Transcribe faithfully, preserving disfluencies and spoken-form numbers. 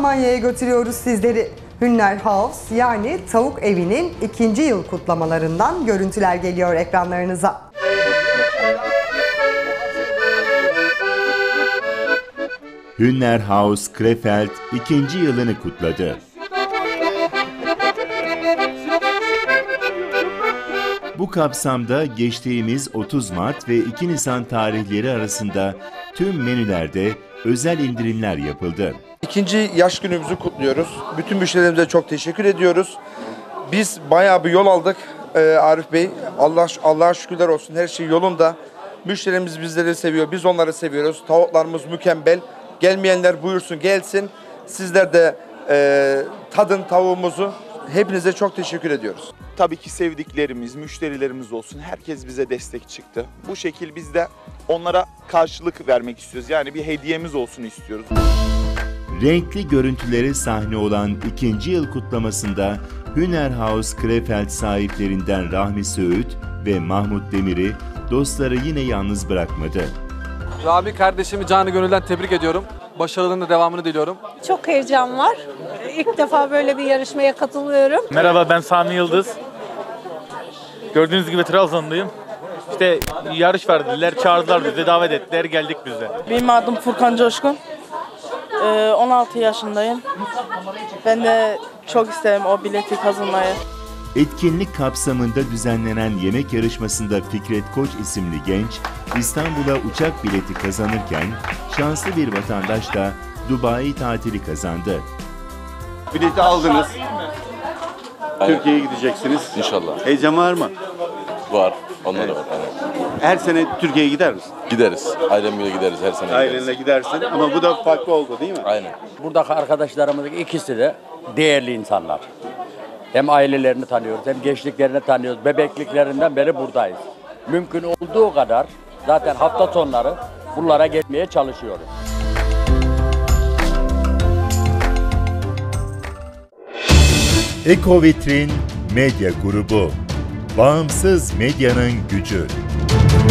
Almanya'ya götürüyoruz sizleri. Hühner House yani tavuk evinin ikinci yıl kutlamalarından görüntüler geliyor ekranlarınıza. Hühner House Krefeld ikinci yılını kutladı. Bu kapsamda geçtiğimiz otuz Mart ve iki Nisan tarihleri arasında tüm menülerde özel indirimler yapıldı. İkinci yaş günümüzü kutluyoruz. Bütün müşterilerimize çok teşekkür ediyoruz. Biz bayağı bir yol aldık ee, Arif Bey. Allah Allah'a şükürler olsun, her şey yolunda. Müşterimiz bizleri seviyor, biz onları seviyoruz. Tavuklarımız mükemmel. Gelmeyenler buyursun gelsin. Sizler de e, tadın tavuğumuzu. Hepinize çok teşekkür ediyoruz. Tabii ki sevdiklerimiz, müşterilerimiz olsun. Herkes bize destek çıktı. Bu şekil biz de onlara karşılık vermek istiyoruz. Yani bir hediyemiz olsun istiyoruz. Renkli görüntüleri sahne olan ikinci yıl kutlamasında Hühner House Krefeld sahiplerinden Rahmi Söğüt ve Mahmut Demir'i dostları yine yalnız bırakmadı. Rabi kardeşimi canı gönülden tebrik ediyorum. Başarılarının devamını diliyorum. Çok heyecan var. İlk defa böyle bir yarışmaya katılıyorum. Merhaba, ben Sami Yıldız. Gördüğünüz gibi Trabzon'dayım. İşte yarış verdiler, çağırdılar bizi, davet ettiler, geldik biz de. Benim adım Furkan Coşkun. Ee, on altı yaşındayım. Ben de çok isterim o bileti kazanmayı. Etkinlik kapsamında düzenlenen yemek yarışmasında Fikret Koç isimli genç İstanbul'a uçak bileti kazanırken şanslı bir vatandaş da Dubai tatili kazandı. Bileti aldınız. Türkiye'ye gideceksiniz. İnşallah. Heyecan var mı? Var. Onlar da var. Evet. Her sene Türkiye'ye gider misin? Gideriz. Ailemle gideriz. Her sene Ailenle gideriz. gidersin ama bu da farklı oldu değil mi? Aynen. Buradaki arkadaşlarımızın ikisi de değerli insanlar. Hem ailelerini tanıyoruz, hem gençliklerini tanıyoruz. Bebekliklerinden beri buradayız. Mümkün olduğu kadar zaten hafta sonları buralara gelmeye çalışıyoruz. Eko Vitrin Medya Grubu. Bağımsız medyanın gücü.